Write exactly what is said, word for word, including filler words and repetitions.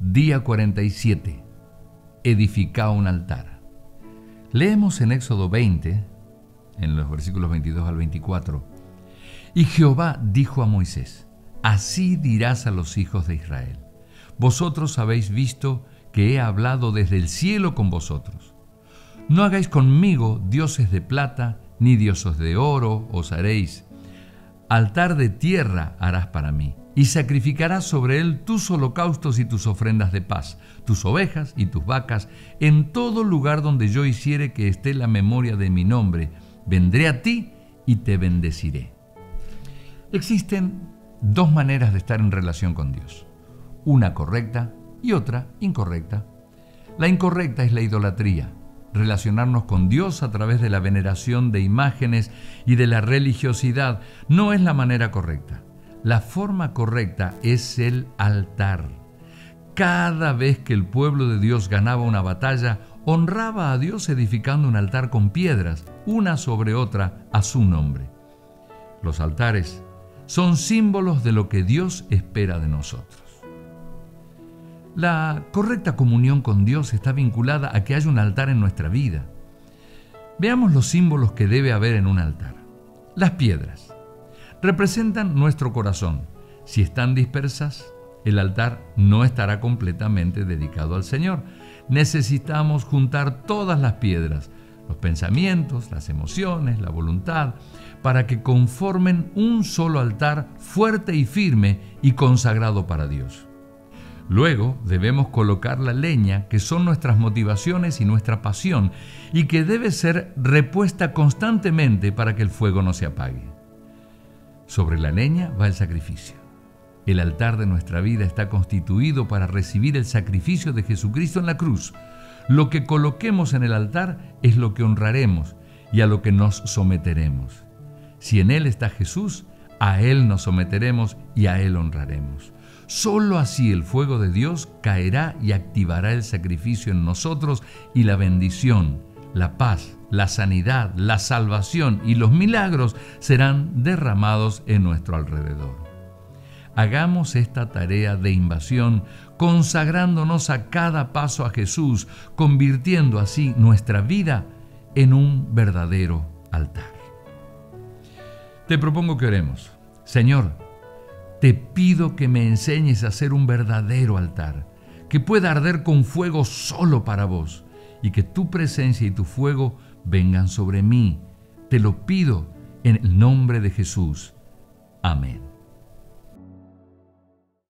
Día cuarenta y siete. Edifica un altar. Leemos en Éxodo veinte, en los versículos veintidós al veinticuatro. Y Jehová dijo a Moisés: así dirás a los hijos de Israel: vosotros habéis visto que he hablado desde el cielo con vosotros. No hagáis conmigo dioses de plata, ni dioses de oro os haréis. Altar de tierra harás para mí, y sacrificarás sobre él tus holocaustos y tus ofrendas de paz, tus ovejas y tus vacas, en todo lugar donde yo hiciere que esté la memoria de mi nombre. Vendré a ti y te bendeciré. Existen dos maneras de estar en relación con Dios, una correcta y otra incorrecta. La incorrecta es la idolatría, relacionarnos con Dios a través de la veneración de imágenes y de la religiosidad no es la manera correcta. La forma correcta es el altar. Cada vez que el pueblo de Dios ganaba una batalla, honraba a Dios edificando un altar con piedras, una sobre otra, a su nombre. Los altares son símbolos de lo que Dios espera de nosotros. La correcta comunión con Dios está vinculada a que haya un altar en nuestra vida. Veamos los símbolos que debe haber en un altar. Las piedras representan nuestro corazón. Si están dispersas, el altar no estará completamente dedicado al Señor. Necesitamos juntar todas las piedras, los pensamientos, las emociones, la voluntad, para que conformen un solo altar fuerte y firme y consagrado para Dios. Luego debemos colocar la leña, que son nuestras motivaciones y nuestra pasión, y que debe ser repuesta constantemente para que el fuego no se apague. Sobre la leña va el sacrificio. El altar de nuestra vida está constituido para recibir el sacrificio de Jesucristo en la cruz. Lo que coloquemos en el altar es lo que honraremos y a lo que nos someteremos. Si en Él está Jesús, a Él nos someteremos y a Él honraremos. Solo así el fuego de Dios caerá y activará el sacrificio en nosotros, y la bendición, la paz, la sanidad, la salvación y los milagros serán derramados en nuestro alrededor. Hagamos esta tarea de invasión, consagrándonos a cada paso a Jesús, convirtiendo así nuestra vida en un verdadero altar. Te propongo que oremos. Señor, te pido que me enseñes a hacer un verdadero altar, que pueda arder con fuego solo para vos, y que tu presencia y tu fuego vengan sobre mí. Te lo pido en el nombre de Jesús. Amén.